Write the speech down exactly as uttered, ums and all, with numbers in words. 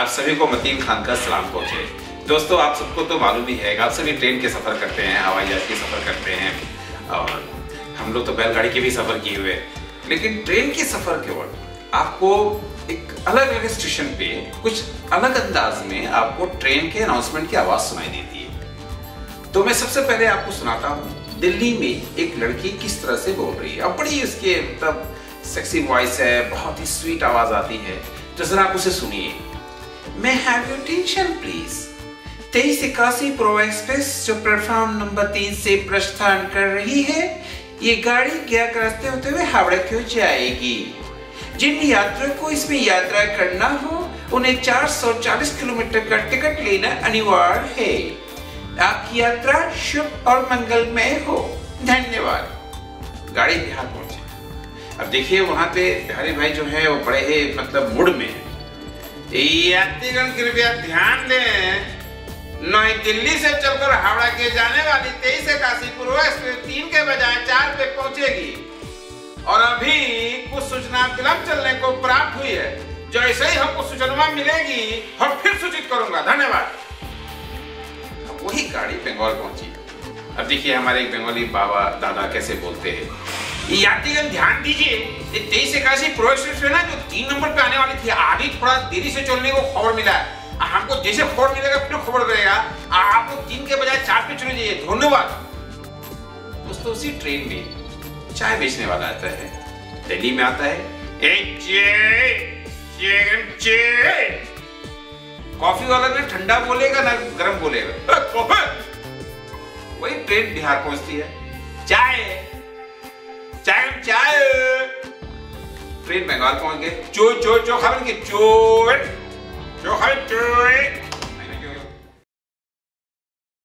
आप सभी को मतीन खान का सलाम पहुंचे। दोस्तों, आप सबको तो मालूम ही है, आप सभी ट्रेन के सफ़र करते हैं, हवाई जहाज के सफ़र करते हैं, और हम लोग तो बैलगाड़ी के भी सफ़र किए हुए। लेकिन ट्रेन के सफ़र के वक्त आपको एक अलग अलग स्टेशन पे कुछ अलग अंदाज में आपको ट्रेन के अनाउंसमेंट की आवाज़ सुनाई देती है। तो मैं सबसे पहले आपको सुनाता हूँ दिल्ली में एक लड़की किस तरह से बोल रही है। अब बड़ी उसके मतलब सेक्सी वॉइस है, बहुत ही स्वीट आवाज़ आती है। तो जरा आप उसे सुनिए। मैं हैव योर अटेंशन प्लीज। तेईस इक्यासी प्रो एक्सप्रेस जो प्लेटफॉर्म नंबर तीन से प्रस्थान कर रही है, ये गाड़ी गया के रास्ते होते हुए हावड़ा क्यों जाएगी। जिन यात्रियों को इसमें यात्रा करना हो उन्हें चार सौ चालीस किलोमीटर का टिकट लेना अनिवार्य है। आपकी यात्रा शुभ और मंगलमय हो। धन्यवाद। गाड़ी बिहार पहुंची। अब देखिए वहां पे बिहारी भाई जो है वो बड़े ही मतलब मूड में है। यात्रीगण कृपया ध्यान दें, नई दिल्ली से चलकर हावड़ा के जाने वाली तेईस इक्यासी पूर्व एक्सप्रेस तीन के बजाय चार पे पहुंचेगी और अभी कुछ सूचना विलंब चलने को प्राप्त हुई है। जैसे ही हमको सूचना मिलेगी हम फिर सूचित करूंगा। धन्यवाद। अब वही गाड़ी बंगाल पहुंची। अब देखिए हमारे एक बंगाली बाबा दादा कैसे बोलते हैं। यात्रीगण ध्यान दीजिए, ये तेईस इक्यासी प्रो एक्सप्रेस है ना, जो तीन नंबर पे आने वाली थी, आधी थोड़ा देरी से चलने को खबर मिला है। हमको जैसे खबर मिलेगा फिर खबर करेगा। आप लोग तीन के बजाय चार पे चले जाइए। धन्यवाद। दोस्तों, उसी ट्रेन में चाय बेचने वाला आता है। दिल्ली में आता है। ए चे, चे, कॉफी वाला ना ठंडा बोलेगा ना गर्म बोलेगा। वही ट्रेन बिहार पहुंचती है। चाय चाय चाय। ट्रेन बंगाल पहुंच गए। चो चो चो खाने के चो जो है